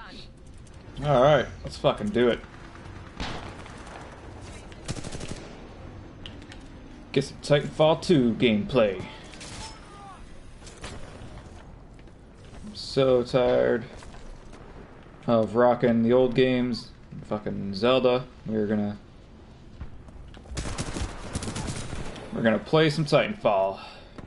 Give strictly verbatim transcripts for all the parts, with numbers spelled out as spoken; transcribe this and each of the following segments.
Alright, let's fucking do it. Get some Titanfall two gameplay. I'm so tired of rocking the old games. Fucking Zelda. We're gonna... We're gonna play some Titanfall.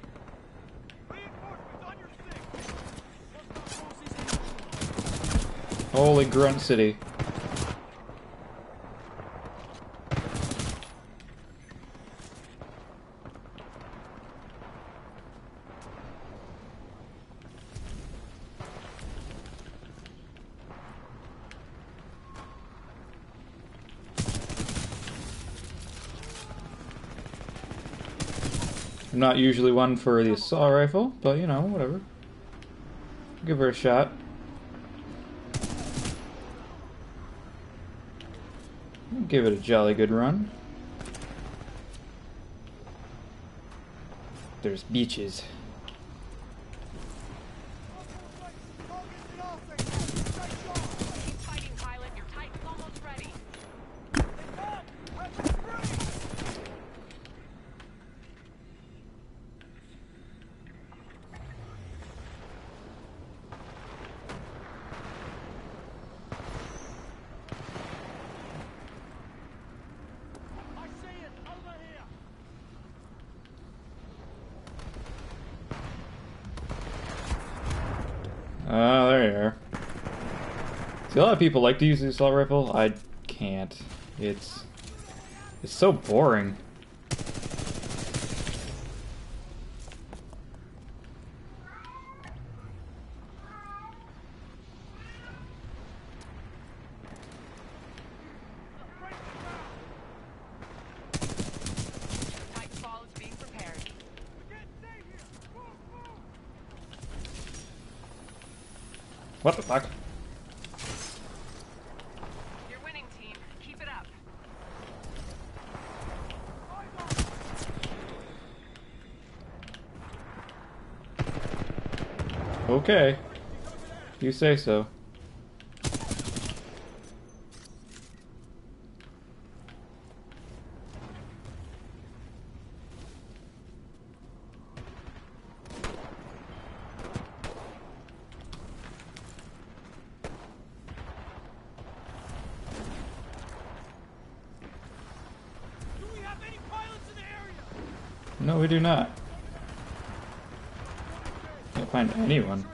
Holy Grunt City. I'm not usually one for the assault rifle, but you know, whatever. Give her a shot. Give it a jolly good run. There's beaches. Ah, uh, there you are. See, a lot of people like to use the assault rifle. I can't. It's... It's so boring. What the fuck? You're winning, team. Keep it up. Okay. You say so. No, we do not. Can't find anyone.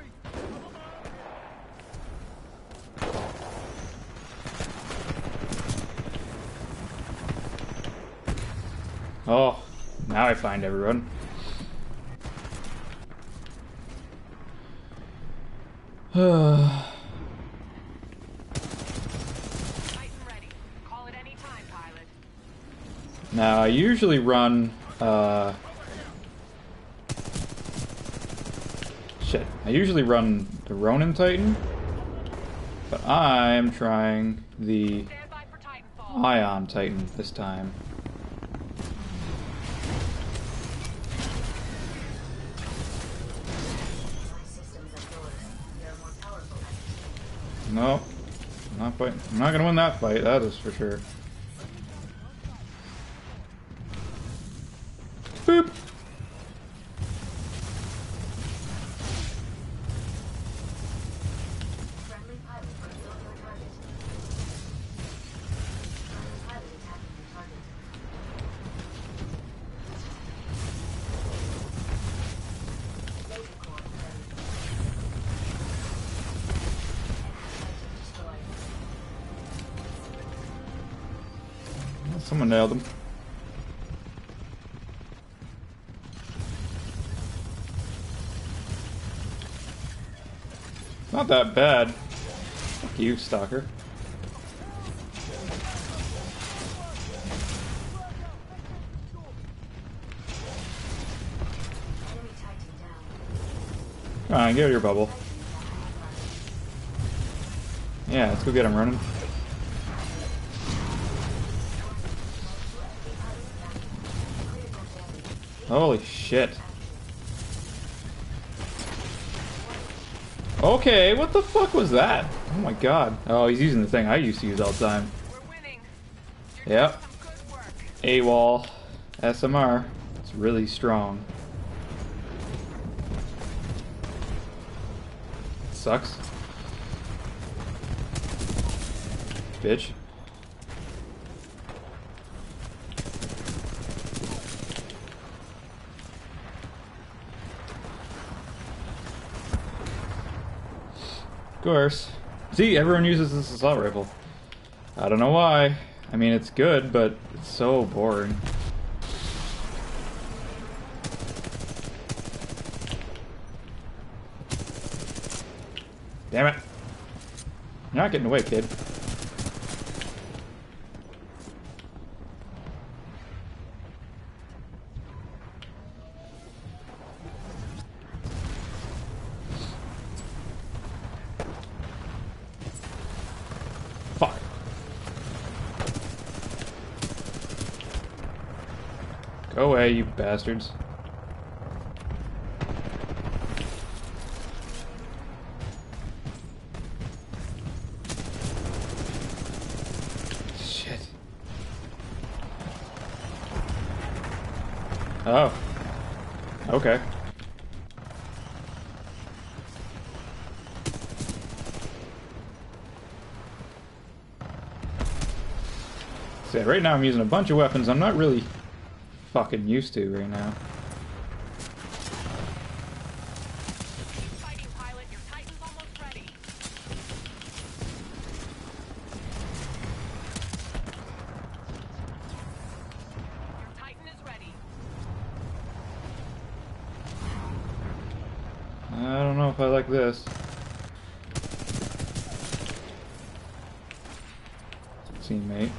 Oh, now I find everyone. Titan ready. Call it any time, pilot. Now I usually run uh shit. I usually run the Ronin Titan, but I'm trying the Stand by for Titanfall. Ion Titan this time. No, I'm not fighting. I'm not gonna win that fight. That is for sure. Boop. Someone nailed him. Not that bad. Fuck you, Stalker. Come on, get your bubble. Yeah, let's go get him running. Holy shit. Okay, what the fuck was that? Oh my god. Oh, he's using the thing I used to use all the time. We're winning. You're Yep. doing some good work. AWOL. S M R. It's really strong. Sucks. Bitch. Of course. See, everyone uses this assault rifle. I don't know why. I mean, it's good, but it's so boring. Damn it. You're not getting away, kid. Fuck. Go away, you bastards. Shit. Oh. Okay. See, right now I'm using a bunch of weapons I'm not really fucking used to right now. Keep fighting, pilot. Your Titan's almost ready. Your Titan is ready. I don't know if I like this. Teammate.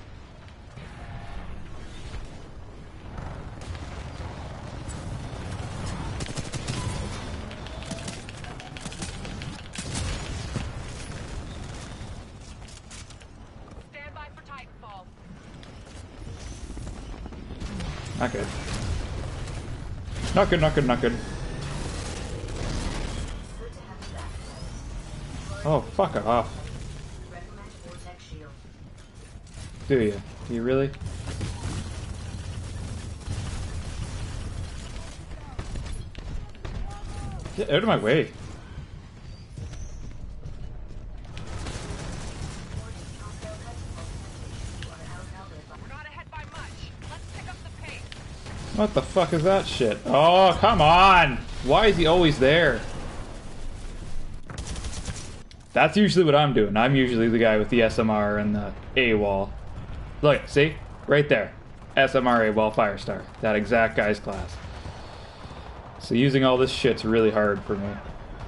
Stand by for Titanfall. Not good. Not good, not good, not good. Oh, fuck off. Do you? Do you really? Get out of my way. We're not ahead by much. Let's pick up the pace. What the fuck is that shit? Oh, come on! Why is he always there? That's usually what I'm doing. I'm usually the guy with the S M R and the AWOL. Look, see? Right there. S M R AWOL Firestar. That exact guy's class. So using all this shit's really hard for me.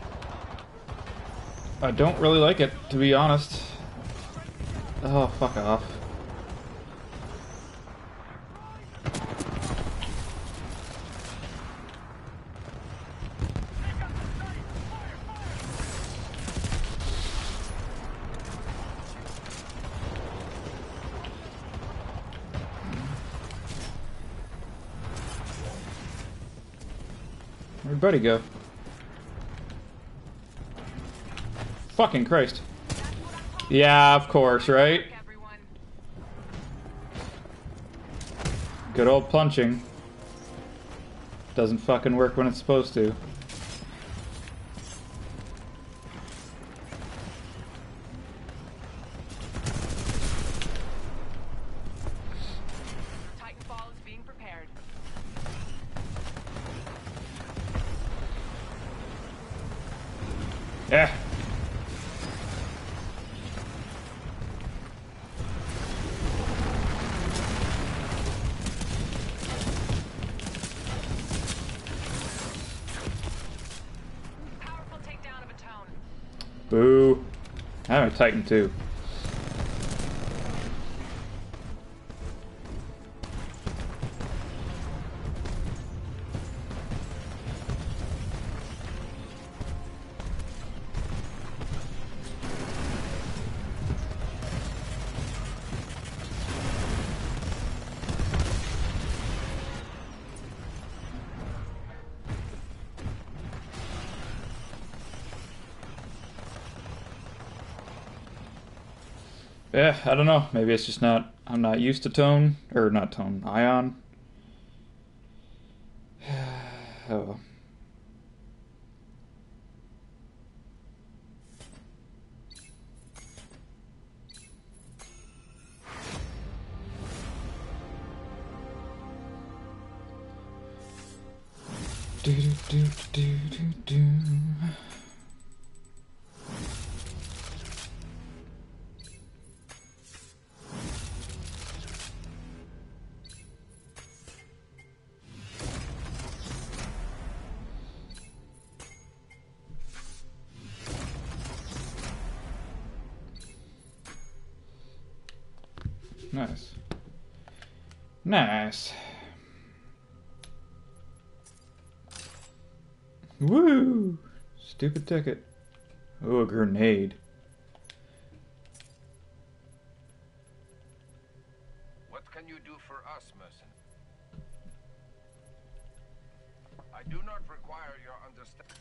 I don't really like it, to be honest. Oh, fuck off. Where'd Buddy go? Fucking Christ. Yeah, of course, right? Everyone. Good old punching. Doesn't fucking work when it's supposed to. Titanfall is being prepared. Yeah. Powerful takedown of a tone. Boo. I'm a Titan too. Yeah, I don't know. Maybe it's just not. I'm not used to tone or not tone. Ion. Oh. Do do do do do do. Nice. Nice. Woo! Stupid ticket. Oh, a grenade. What can you do for us, mercenary? I do not require your understanding.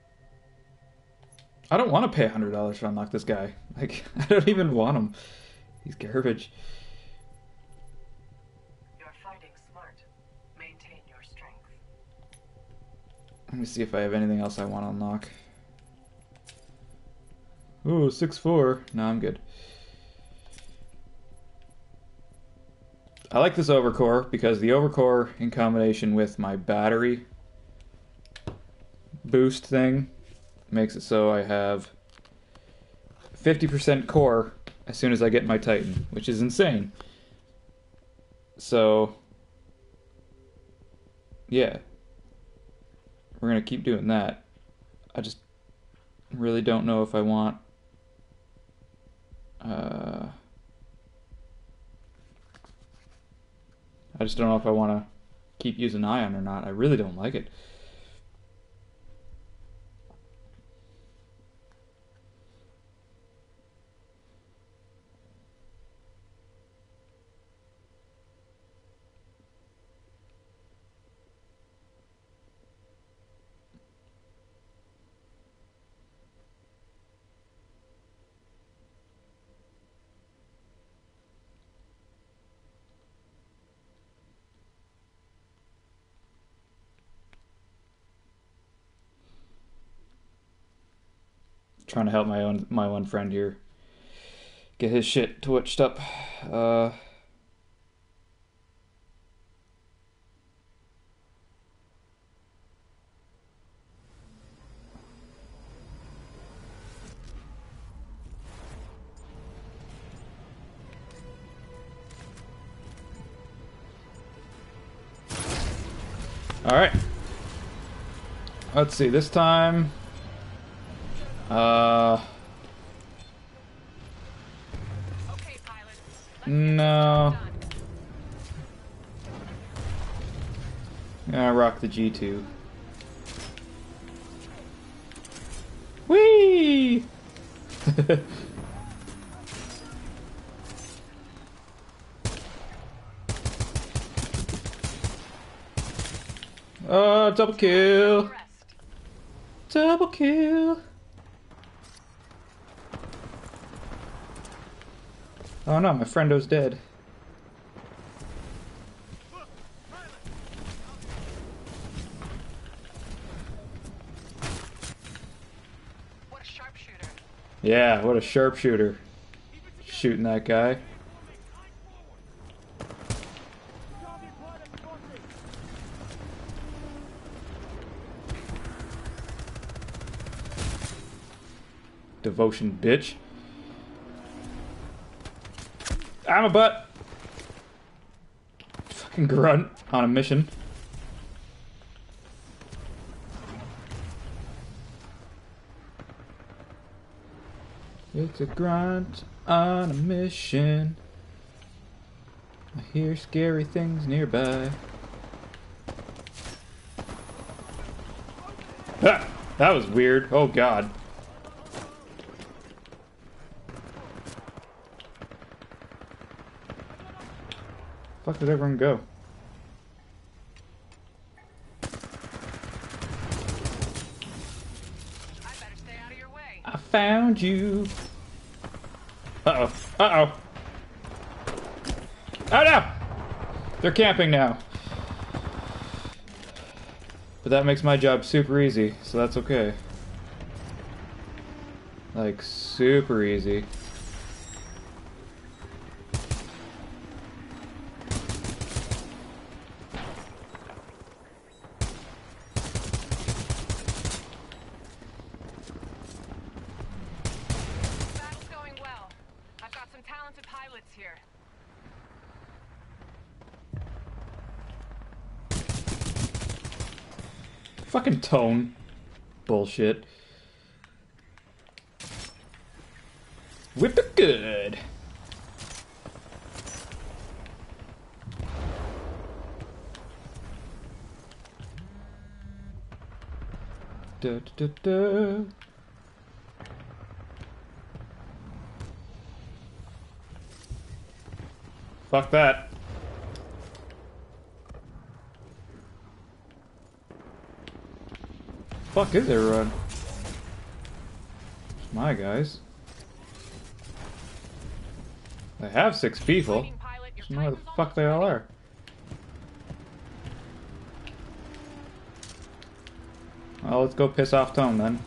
I don't want to pay a hundred dollars to unlock this guy. Like, I don't even want him. He's garbage. You're fighting smart. Maintain your strength. Let me see if I have anything else I want to unlock. Ooh, six four. No, I'm good. I like this overcore because the overcore in combination with my battery boost thing makes it so I have fifty percent core as soon as I get my Titan, which is insane. So, yeah. We're going to keep doing that. I just really don't know if I want... Uh, I just don't know if I want to keep using Ion or not. I really don't like it. Trying to help my own my one friend here get his shit twitched up. Uh, all right. Let's see. This time. Uh. Okay, pilot. Let's No. get Yeah, rock the G two. Whee! Oh, double kill! done. Rest. Double kill! Oh no, my friendo's dead. What a sharpshooter. Yeah, what a sharpshooter. Shooting that guy. Devotion, bitch. I'm a butt. Fucking grunt on a mission. It's a grunt on a mission. I hear scary things nearby. Ah, that was weird. Oh god. Fuck did everyone go? I better stay out of your way. I found you. Uh-oh. Uh-oh. Oh no! They're camping now. But that makes my job super easy, so that's okay. Like, super easy. Battle's going well. I've got some talented pilots here. Fucking tone. Bullshit. Whip it good. Da, da, da. Fuck that. Fuck is everyone? It's my guys. I have six people. Fighting pilot, your I don't know where the Titan's fuck they all almost are. Well, let's go piss off Tone then.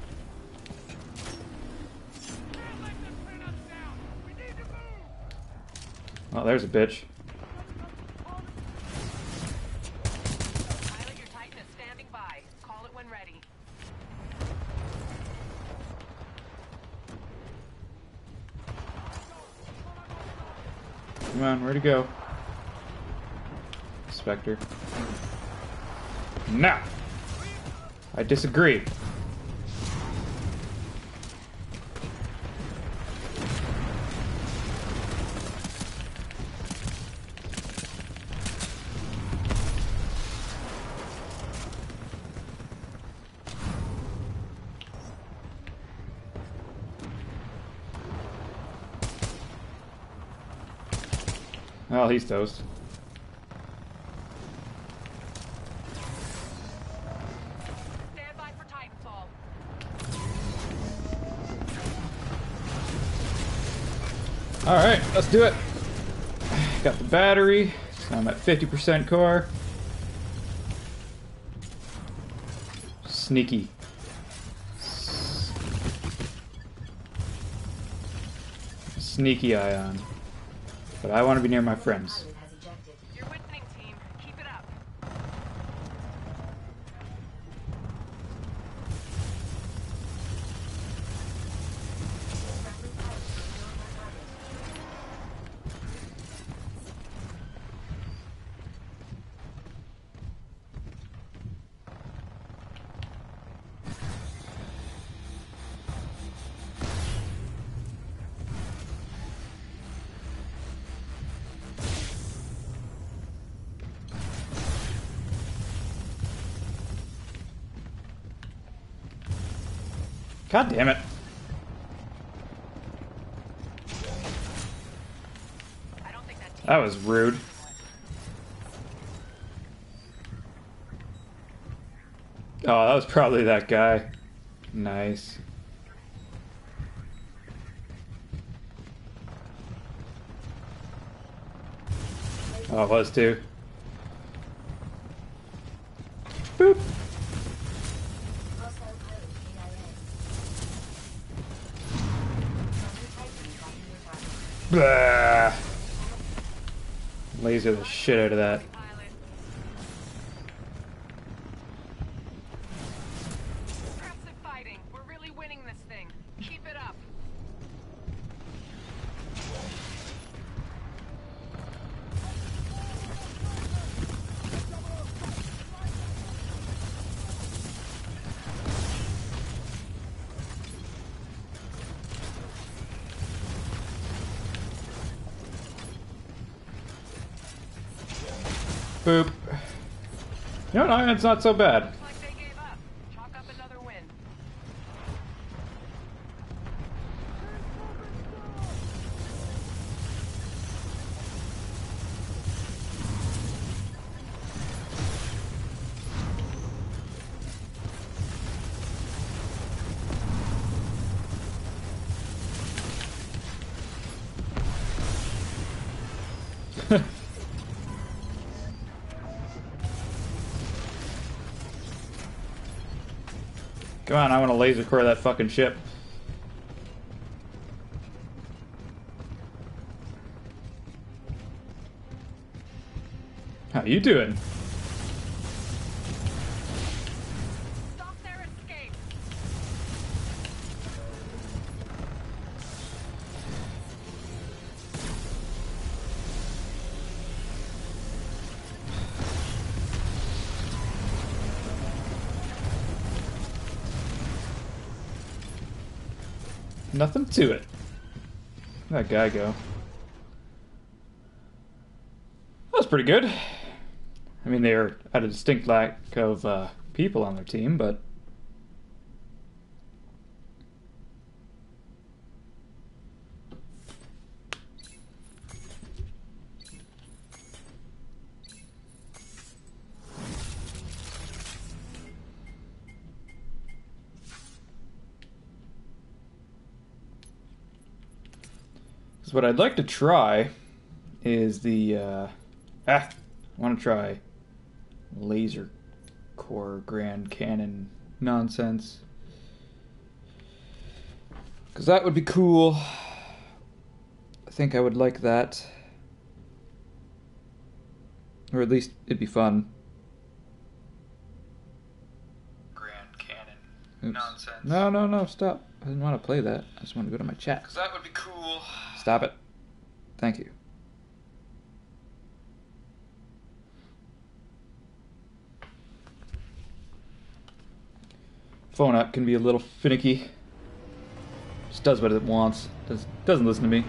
Oh, there's a bitch. Pilot, your Titan is standing by. Call it when ready. Come on, where'd he go? Spectre. No! I disagree. Oh, he's toast. Stand by for Titanfall. Alright, let's do it. Got the battery. So I'm at fifty percent core. Sneaky. Sneaky Ion. But I want to be near my friends. You're winning, team. Keep it up. God damn it. I don't think that team That was rude. Oh, that was probably that guy. Nice. Oh, it was too. Boop. Blah. Laser the shit out of that. pilot. Impressive fighting. We're really winning this thing. Keep it up. Boop. No, no, it's not so bad. Looks like they gave up. Chalk up another win. Come on, I want to laser core that fucking ship. How you doing? Stop their escape. Nothing to it. Where'd that guy go? That was pretty good. I mean, they were had a distinct lack of uh, people on their team, but so what I'd like to try is the uh, ah, I want to try laser core Grand Cannon nonsense, because that would be cool. I think I would like that, or at least it'd be fun. Grand Cannon nonsense. No, no, no, stop. I didn't want to play that. I just want to go to my chat. Because that would be cool. Stop it. Thank you. Phone app can be a little finicky. Just does what it wants. Does, doesn't listen to me.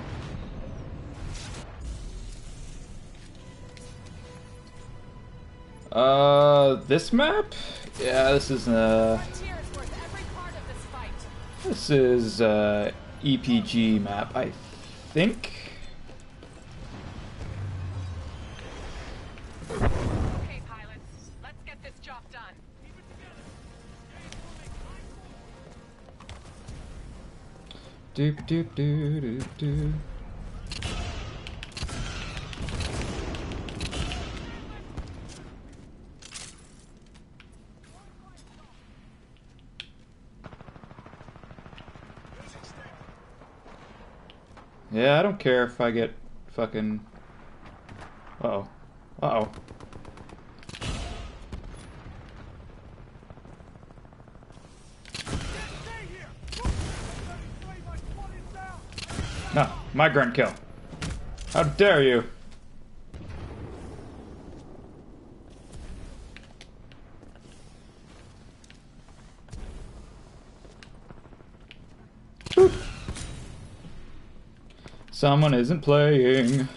Uh, this map? Yeah, this is uh. Frontier is worth every part of this fight. This is uh E P G map, I think. Okay, pilots, let's get this job done. Doop doop doop doop doop. Yeah, I don't care if I get fucking. Uh oh. Uh oh. No, my grunt kill. How dare you? Boop. Someone isn't playing.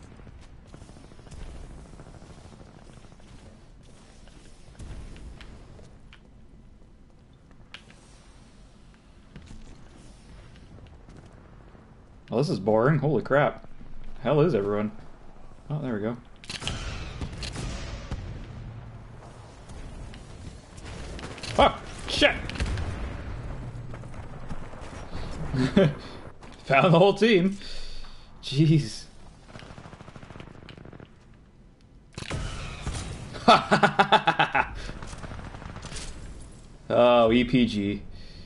Well, this is boring. Holy crap. Hell is everyone? Oh, there we go. Oh, shit! Found the whole team. Jeez. Oh, E P G.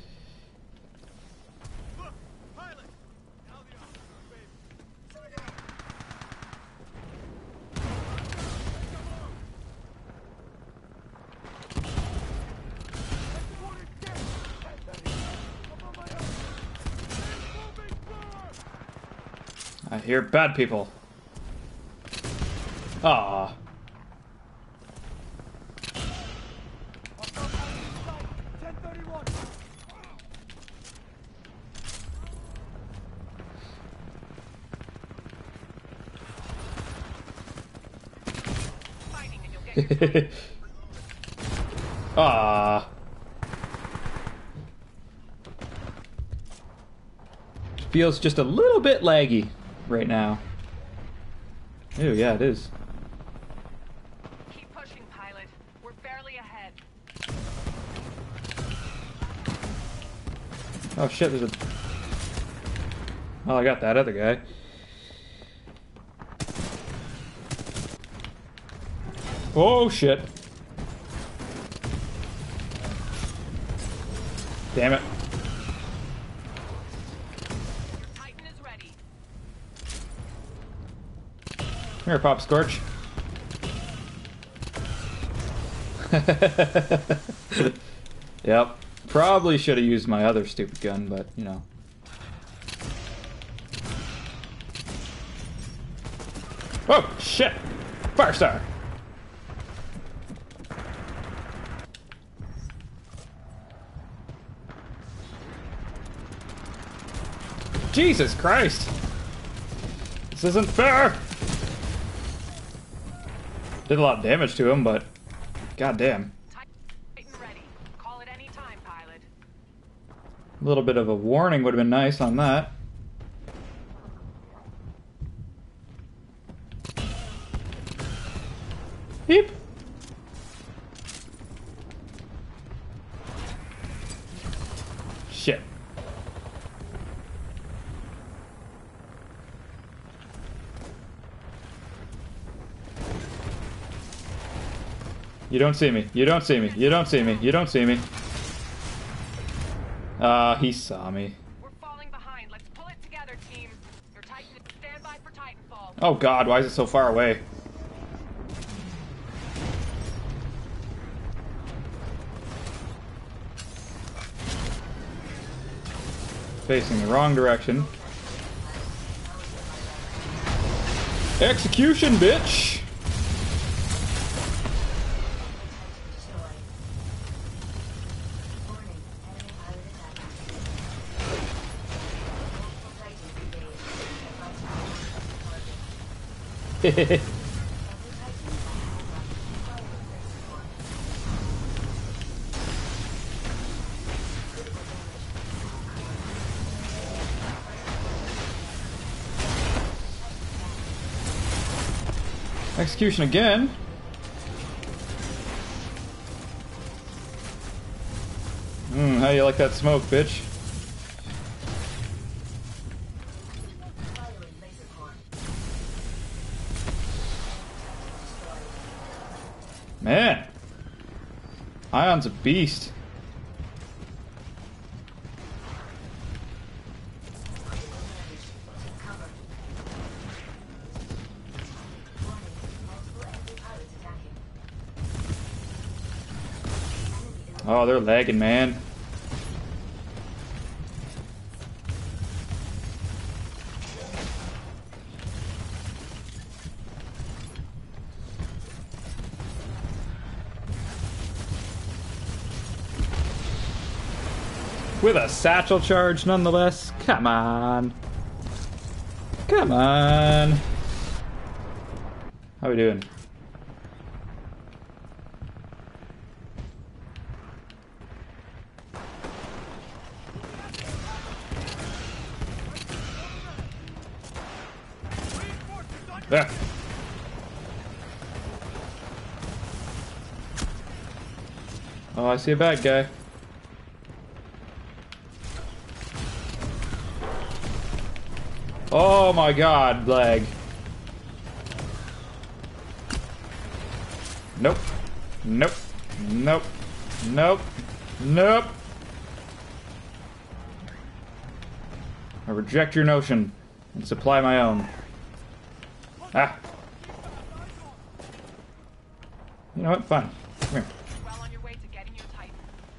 I hear bad people. Ah. Ah. Feels just a little bit laggy right now. Ew, yeah, it is. Keep pushing, pilot. We're barely ahead. Oh shit, there's a... Oh, I got that other guy. Oh shit. Damn it. Your Titan is ready. Come here, Pop Scorch. Yep. Probably should have used my other stupid gun, but, you know. Oh, shit! Firestar! Jesus Christ! This isn't fair! Did a lot of damage to him, but goddamn. Titan ready. Call it any time, pilot. A little bit of a warning would have been nice on that. Beep. Shit. You don't see me. You don't see me. You don't see me. You don't see me. Ah, uh, he saw me. We're falling behind. Let's pull it together, team. Your Titan is standby for Titanfall. Oh god, why is it so far away? Facing the wrong direction. Execution, bitch! Execution again. Hmm, how do you like that smoke, bitch? Man, Ion's a beast. Oh, they're lagging, man. With a satchel charge, nonetheless. Come on. Come on. How we doing? There. Oh, I see a bad guy. Oh my god, lag. Nope. Nope. Nope. Nope. Nope. I reject your notion and supply my own. Ah. You know what? Fine. Come here. Well on your way to getting your Titan.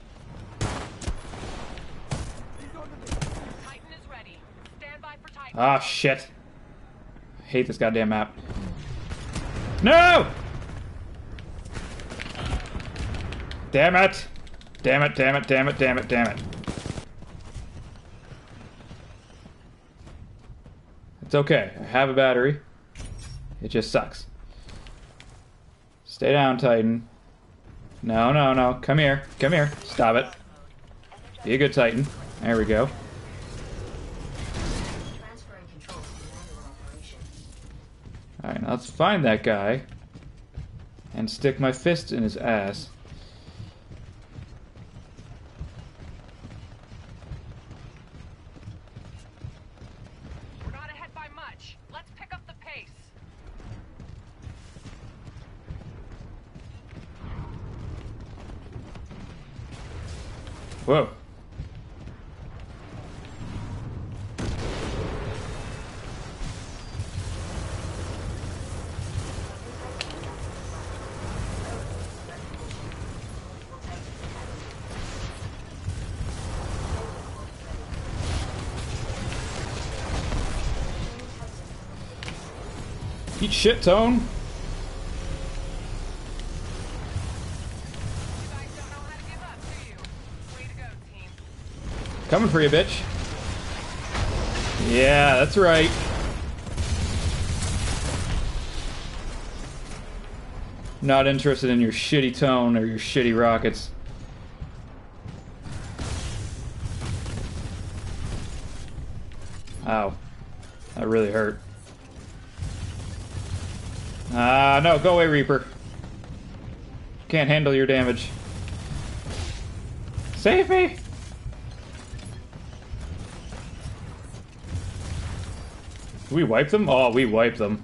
Titan is ready. Stand by for Titan. Ah, shit. I hate this goddamn map. No! Damn it! Damn it, damn it, damn it, damn it, damn it. It's okay. I have a battery. It just sucks. Stay down, Titan. No, no, no. Come here. Come here. Stop it. Be a good Titan. There we go. Alright, now let's find that guy and stick my fist in his ass. We're not ahead by much. Let's pick up the pace. Whoa. Eat shit, Tone. You guys don't know how to give up, do you? Way to go, team. Coming for you, bitch. Yeah, that's right. Not interested in your shitty Tone or your shitty rockets. Ow. That really hurt. Ah, uh, no, go away, Reaper. Can't handle your damage. Save me! Did we wipe them? Oh, we wiped them.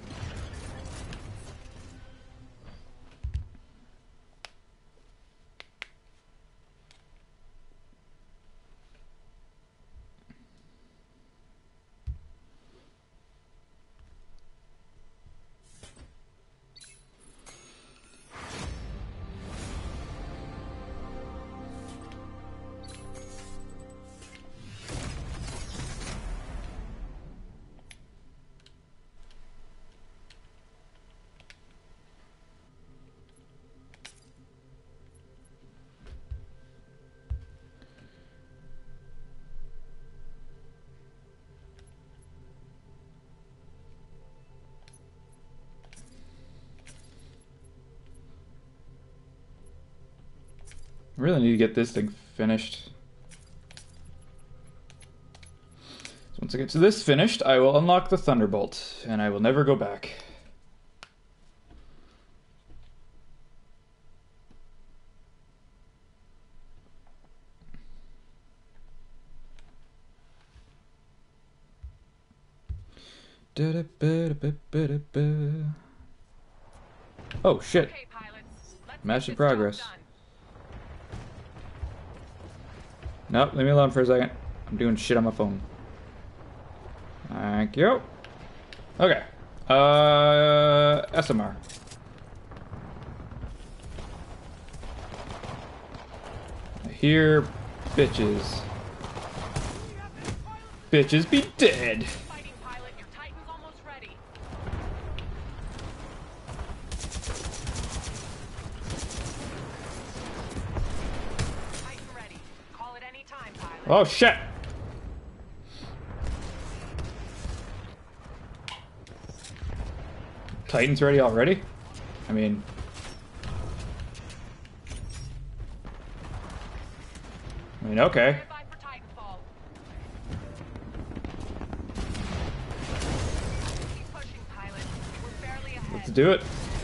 I really need to get this thing finished. So once I get to this finished, I will unlock the Thunderbolt, and I will never go back. Oh shit. Okay, pilots. Let's Match get in this progress. job done. Nope, leave me alone for a second. I'm doing shit on my phone. Thank you. Okay. Uh, S M R. I hear bitches. Bitches be dead. Fighting pilot, your Titan's almost ready. Titan ready. Call it any time, pilot. Oh shit. Titan's ready already? I mean... I mean, okay. Stand by for Titanfall. Keep pushing, pilot. We're barely ahead. Let's do it.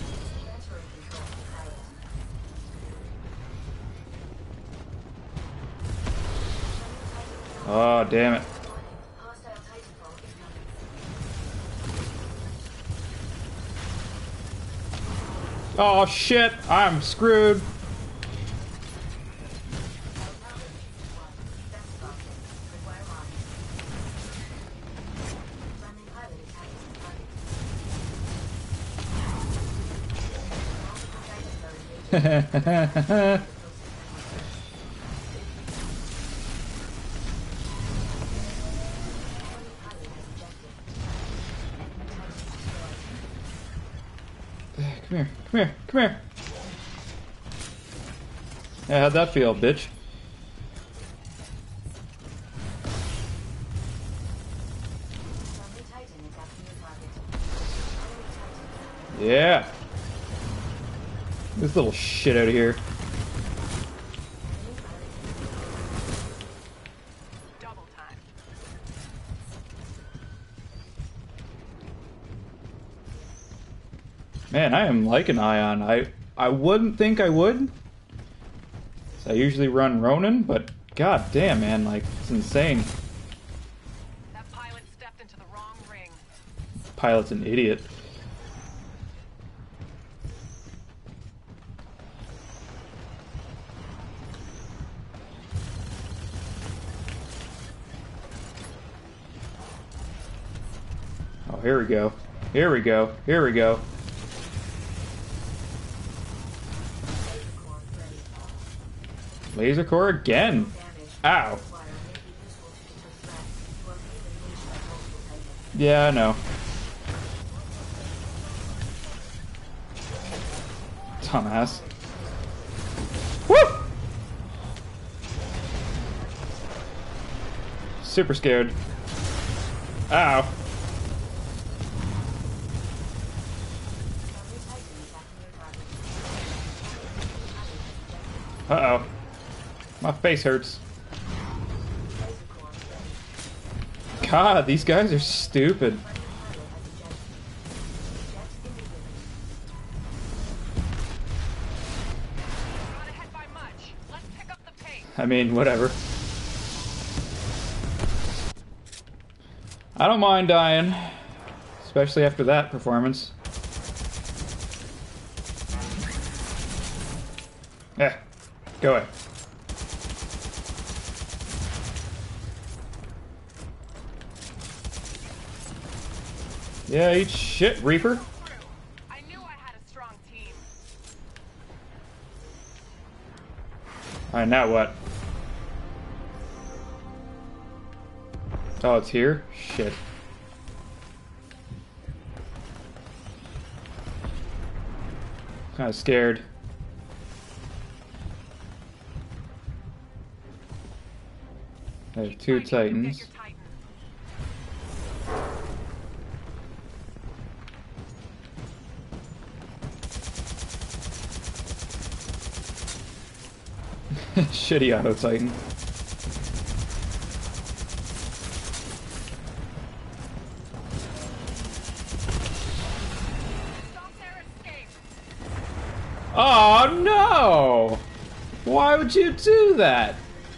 Oh, damn it. Oh shit, I'm screwed. Come here, come here, come here. Yeah, how'd that feel, bitch? Yeah. This little shit out of here. Double time. Man, I am liking Ion. I I wouldn't think I would. I usually run Ronin, but god damn, man, like, it's insane. That pilot stepped into the wrong ring. Pilot's an idiot. Oh, here we go. Here we go. Here we go. Laser core again. Ow. Yeah, I know. Dumbass. Woo! Super scared. Ow. Uh-oh. My face hurts. God, these guys are stupid. Not ahead by much. Let's pick up the pace. I mean, whatever. I don't mind dying. Especially after that performance. Yeah, go away. Yeah, eat shit, Reaper. I knew I had a strong team. Alright, now what? Oh, it's here? Shit. Kinda scared. I have Keep two fighting. Get Titans. your Titan. Shitty auto Titan. Stop their escape. Oh no! Why would you do that?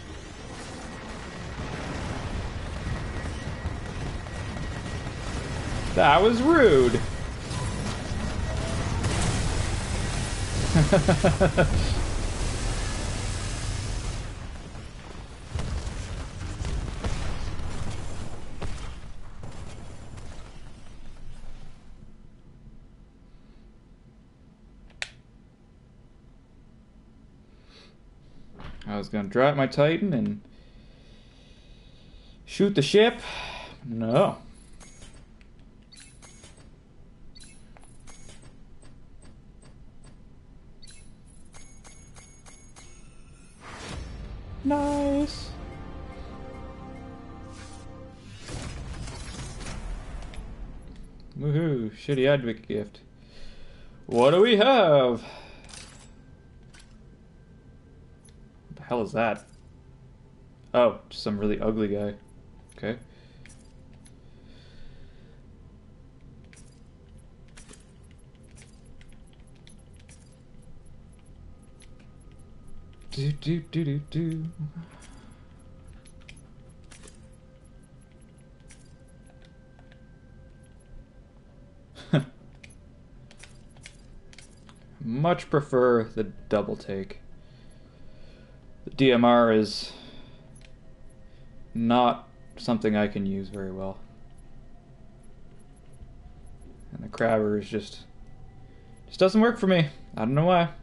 That was rude. I was gonna drop my Titan and shoot the ship. No. Nice. Woohoo, shitty advocate gift. What do we have? What the hell is that? Oh, just some really ugly guy. Okay. Do do do do do. Much prefer the double take. The D M R is not something I can use very well. And the crabber is just just doesn't work for me. I don't know why.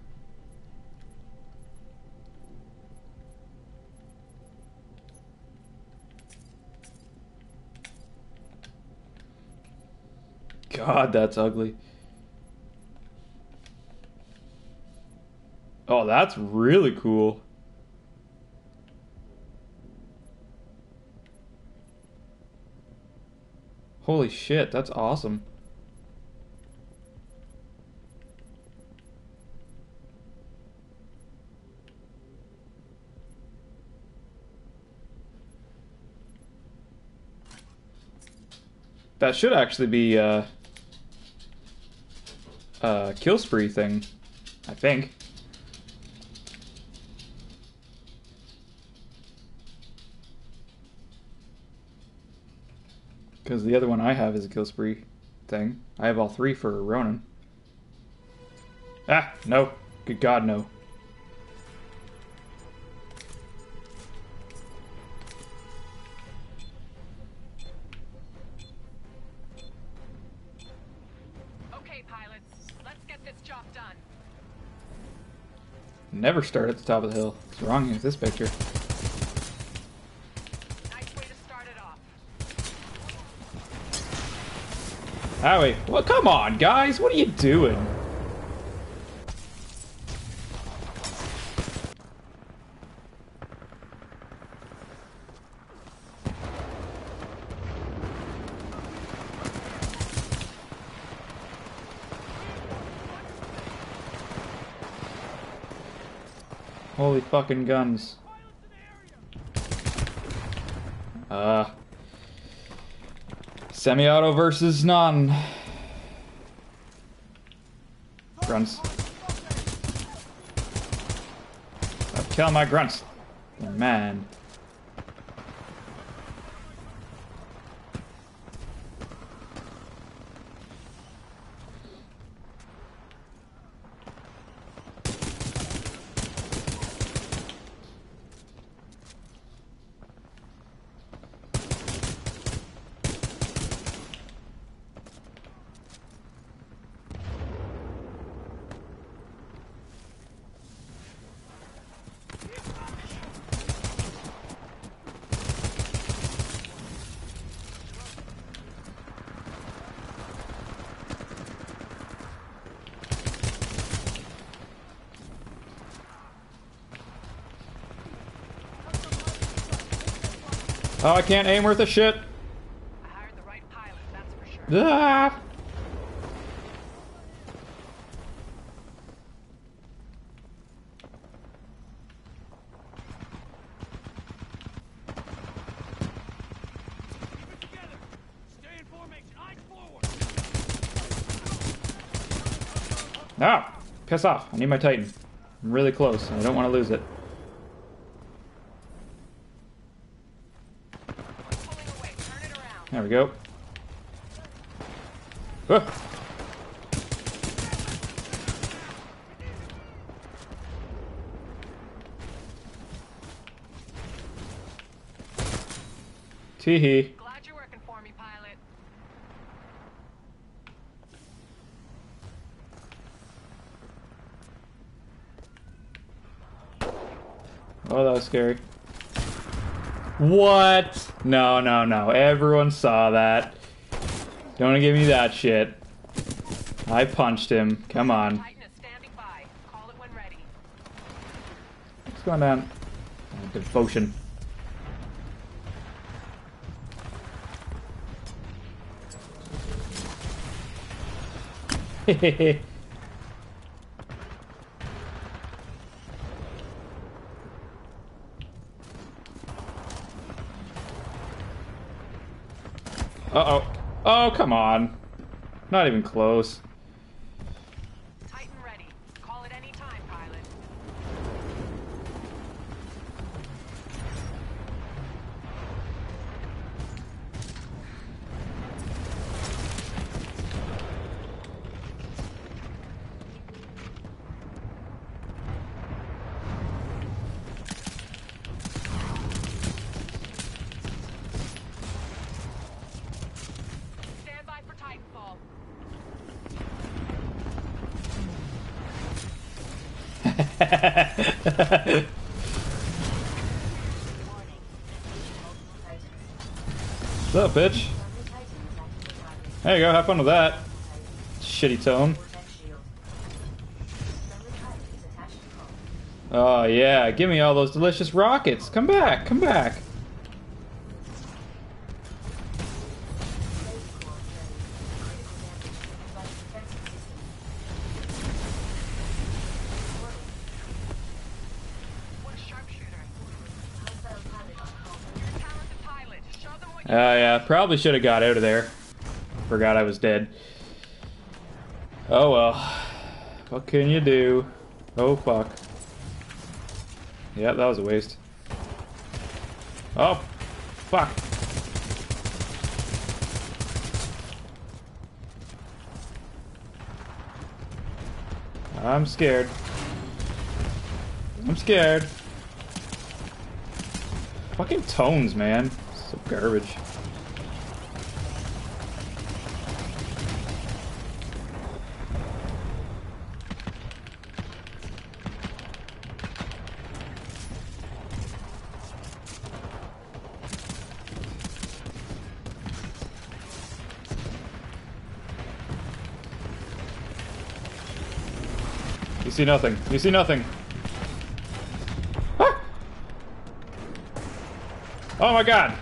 God, that's ugly. Oh, that's really cool. Holy shit, that's awesome. That should actually be uh, a kill spree thing, I think. Because the other one I have is a kill spree thing. I have all three for Ronin. Ah, no. Good God, no. Okay, pilots, let's get this job done. Never start at the top of the hill. What's wrong with this picture? Nice way to start it off. Howie, well, come on, guys. What are you doing? Holy fucking guns. Uh. Semi-auto versus none. Grunts. I'll kill my grunts. Man. Oh, I can't aim worth a shit. I hired the right pilot, that's for sure. Ah! Oh, piss off. I need my Titan. I'm really close. I don't want to lose it. Pulling away, turn it around. There we go. Ah. Tee-hee. Glad you're working for me, pilot. Oh, that was scary. What? No, no, no. Everyone saw that. Don't give me that shit. I punched him. Come on. Titan is standing by. Call it when ready. What's going down? Oh, devotion. Hehehe. Uh-oh. Oh, come on. Not even close. Titan ready. Call it any time, pilot. Stand by for Titanfall. What's up, bitch? There you go, have fun with that. Shitty tone. Oh yeah, give me all those delicious rockets. Come back, come back. One sharpshooter. You're a talented pilot. Show them what Oh uh, yeah, probably should have got out of there. Forgot I was dead. Oh well. What can you do? Oh fuck. Yeah, that was a waste. Oh, fuck. I'm scared. I'm scared. Fucking tones, man. So garbage. You see nothing. You see nothing. Ah! Oh my god.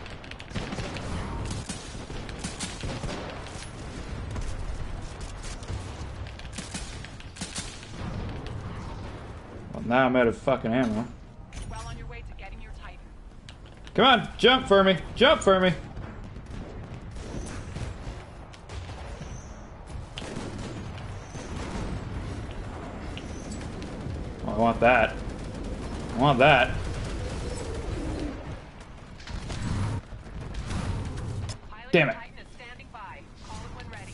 Well, Now I'm out of fucking ammo. Well on your way to getting your Titan. Come on, jump for me. Jump for me. Oh, I want that. I want that. Pilot Damn it. Titan is standing by. Call it when ready.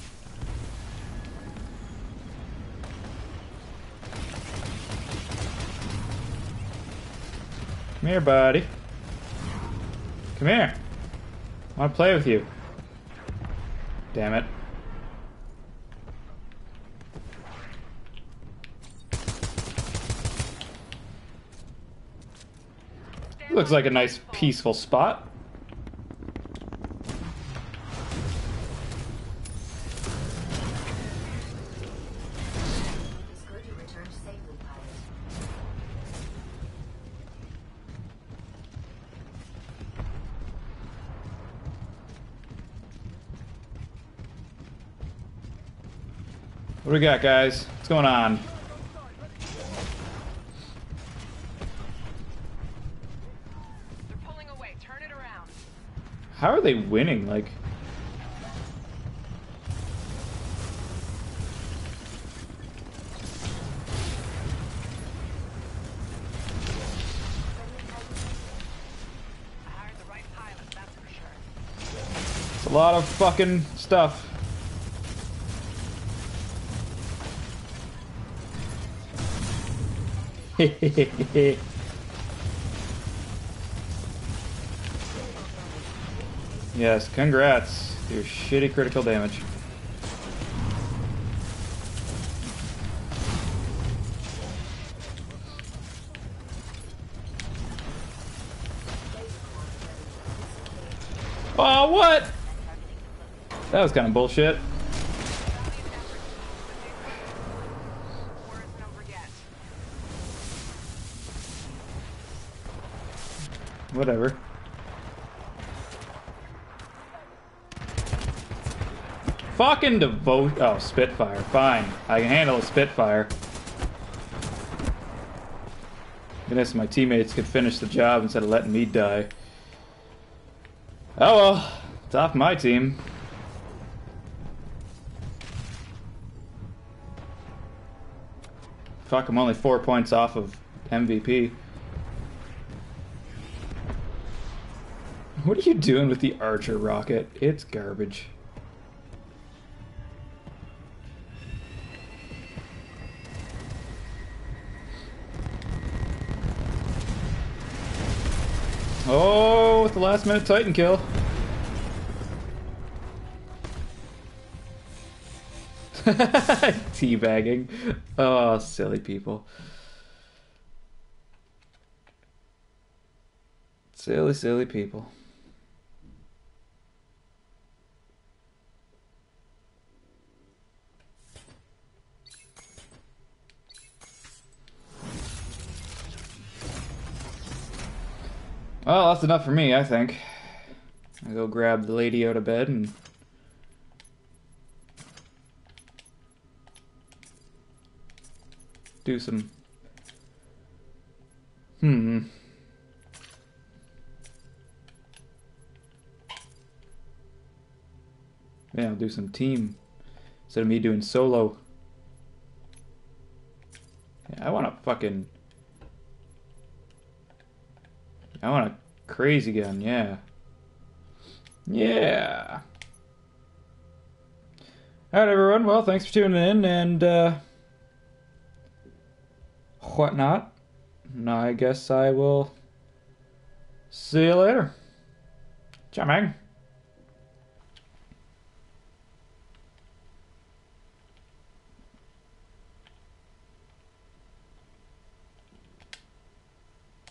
Come here, buddy. Come here. I want to play with you. Damn it. Looks like a nice peaceful spot. It's good you returned safely, pilot. What do we got, guys? What's going on? They're pulling away. Turn it around. How are they winning? Like, I hired the right pilot, that's for sure. it's a lot of fucking stuff. Yes, congrats. Your shitty critical damage. Oh, what? That was kind of bullshit. Worst number yet. Whatever. Fucking devote. Oh, Spitfire. Fine. I can handle a Spitfire. Goodness, my teammates could finish the job instead of letting me die. Oh well. It's off my team. Fuck, I'm only four points off of M V P. What are you doing with the Archer rocket? It's garbage. Oh, with the last minute Titan kill. Teabagging. Oh, silly people. Silly, silly people. Well, that's enough for me, I think. I'll go grab the lady out of bed and... do some... Hmm... Yeah, I'll do some team instead of me doing solo. Yeah, I want a fucking... I want a crazy gun, yeah. Yeah. Alright, everyone. Well, thanks for tuning in and, uh... whatnot. And I guess I will see you later. Ciao, man.